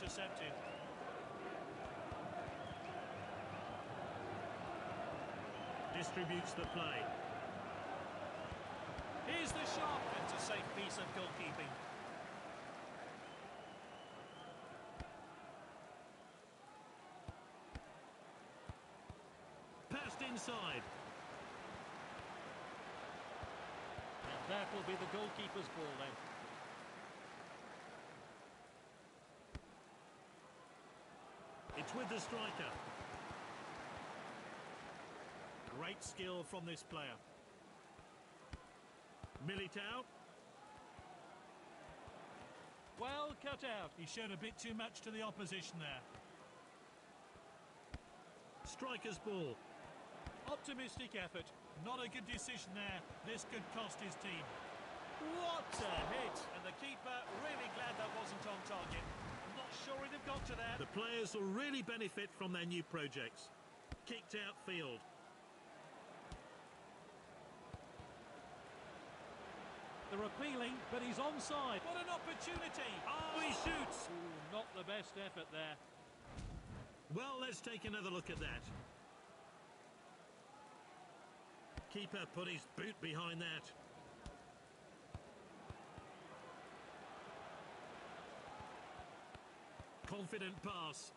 intercepted. Distributes the play. Here's the shot. It's a safe piece of goalkeeping. Passed inside. And that will be the goalkeeper's ball then. It's with the striker. Great skill from this player. Militao. Well cut out. He showed a bit too much to the opposition there. Striker's ball. Optimistic effort. Not a good decision there. This could cost his team. What a hit! And the keeper really glad that wasn't on target. I'm not sure he'd have got to that. The players will really benefit from their new projects. Kicked outfield. They're appealing, but he's onside. What an opportunity! Oh, he shoots! Ooh, not the best effort there. Well, let's take another look at that. Keeper put his boot behind that. Confident pass.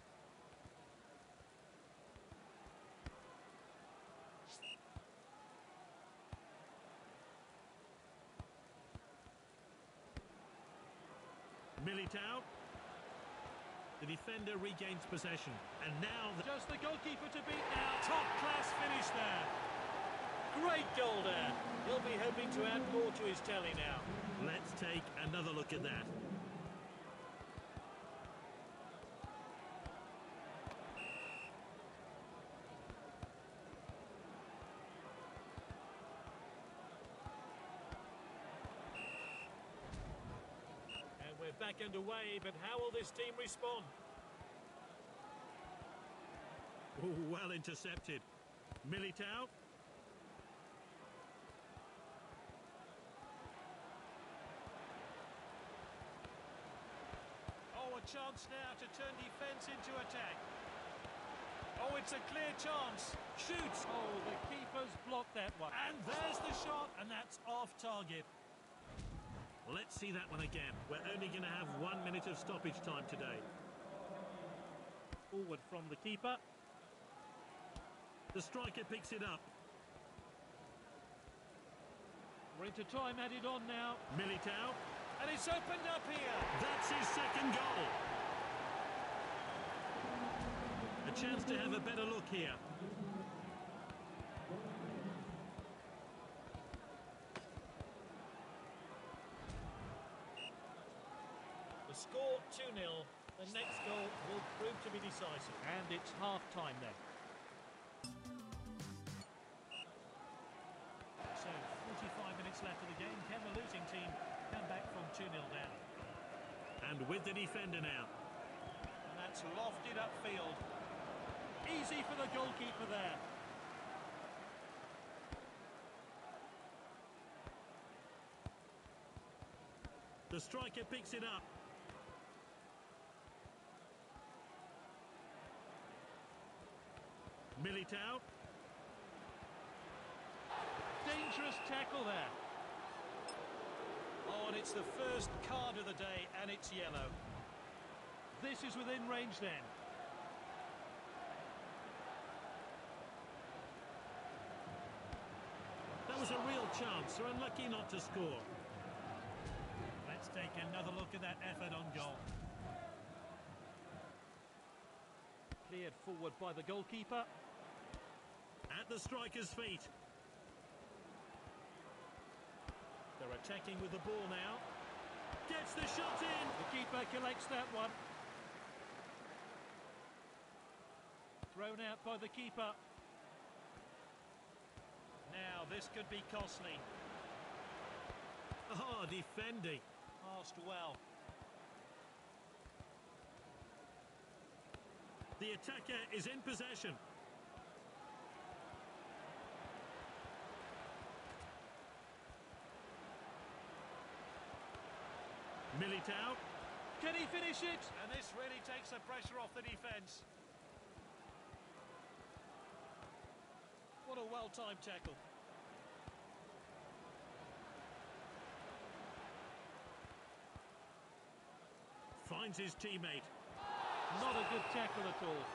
Militao. The defender regains possession. And now... Just the goalkeeper to beat now. Top class finish there. Great goal there. He'll be hoping to add more to his tally now. Let's take another look at that. We're back underway, but how will this team respond? Oh, well intercepted. Militao. Oh, a chance now to turn defence into attack. Oh, it's a clear chance. Shoots. Oh, the keeper's blocked that one. And there's the shot, and that's off target. Let's see that one again. We're only going to have 1 minute of stoppage time today. Forward from the keeper. The striker picks it up. We're into time added on now. Militao. And it's opened up here. That's his second goal. A chance to have a better look here. The score 2-0. The next goal will prove to be decisive. And it's half-time then. So, 45 minutes left of the game. Can the losing team come back from 2-0 down? And with the defender now. And that's lofted upfield. Easy for the goalkeeper there. The striker picks it up. Militao. Dangerous tackle there. Oh, and it's the first card of the day, and it's yellow. This is within range then. That was a real chance. They're unlucky not to score. Let's take another look at that effort on goal. Cleared forward by the goalkeeper. At the striker's feet. They're attacking with the ball now. Gets the shot in. The keeper collects that one. Thrown out by the keeper. Now this could be costly. Oh, defending. Passed well. The attacker is in possession. Militao. Can he finish it? And this really takes the pressure off the defence. What a well-timed tackle. Finds his teammate. Not a good tackle at all.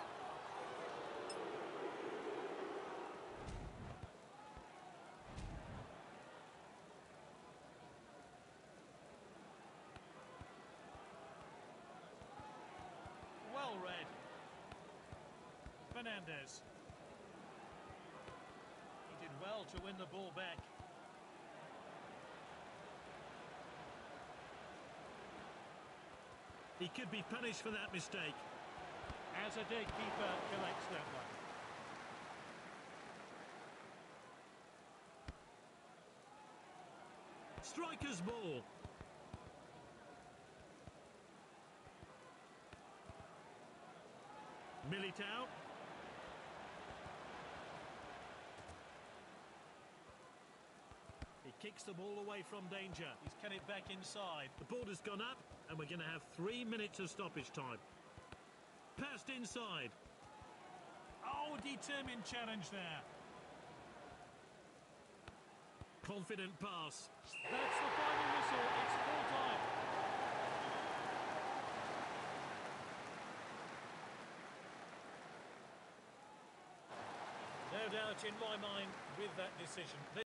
Well read. Fernandez. He did well to win the ball back. He could be punished for that mistake. As a dead keeper collects that one. Striker's ball. Militao. He kicks the ball away from danger. He's cut it back inside. The ball has gone up, and we're going to have 3 minutes of stoppage time. Passed inside. Oh, determined challenge there. Confident pass. That's the final whistle. It's full time. No doubt in my mind with that decision.